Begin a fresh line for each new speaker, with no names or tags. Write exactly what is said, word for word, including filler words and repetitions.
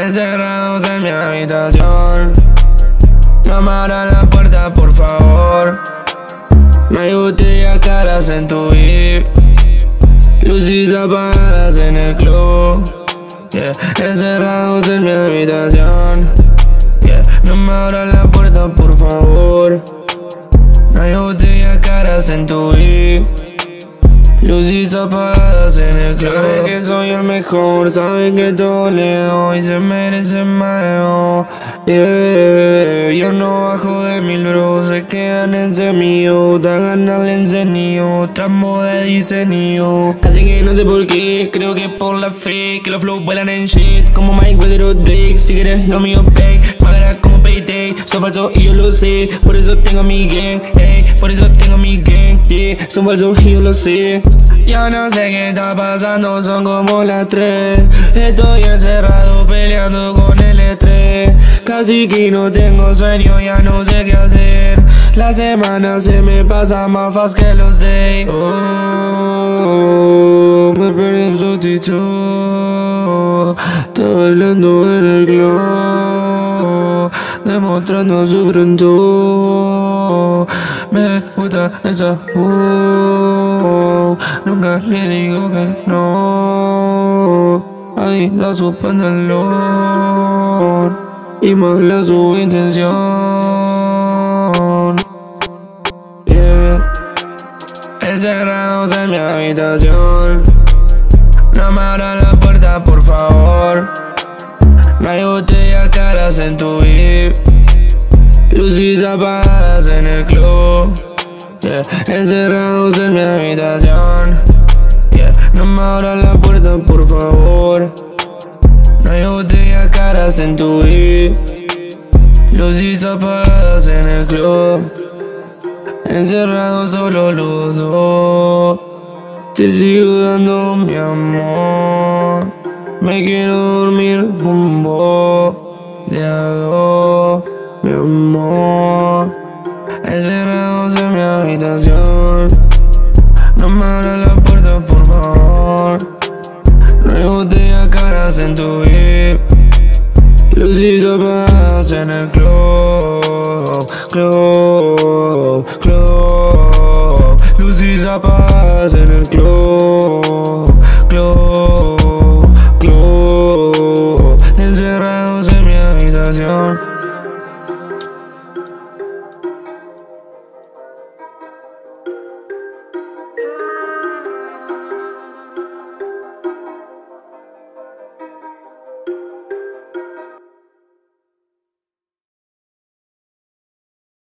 Encerrados en mi habitación, no me abran la puerta por favor. No hay botellas caras en tu V I P, luces apagadas en el club, yeah. Encerrados en mi habitación, yeah. No me abran la puerta por favor. No hay botellas caras en tu V I P, luces apagadas en el club. Sabe que soy el mejor, sabe que todo le doy, se merece más, yeah. Yo no bajo de mil bros, se quedan en semillo, da ganas le encenillo, tramo de diseño. Así que no sé por qué, creo que por la fe, que los flows vuelan en shit, como Mike Weather o Drake. Si quieres lo mío, pay, pagará como Payday, son falsos y yo lo sé, por eso tengo mi gang, hey, por eso tengo mi gang, yeah. Son falsos y yo lo sé. Yo no sé qué está pasando, son como las tres. Estoy encerrado peleando con el estrés. Casi que no tengo sueño, ya no sé qué hacer. La semana se me pasa más fácil que los days. Oh, me perdí en su actitud. Está bailando en el club, demostrando su juventud. Me gusta esa uh, nunca le digo que no. Ahí da su pantalón y más la su intención, yeah. Encerrados en mi habitación, no me abran la puerta por favor. No hay botellas caras en tu V I P, luces apagadas en el club, yeah. Encerrados en mi habitación, yeah. No me abran la puerta por favor. No hay botellas caras en tu V I P, luces apagadas en el club, encerrados solo los dos. Te sigo dando mi amor, me quiero dormir con vos de a dos, mi amor. Encerrados en mi habitación, no me abran la puerta por favor. No hay botellas caras en tu V I P, luces apagadas en el club, club.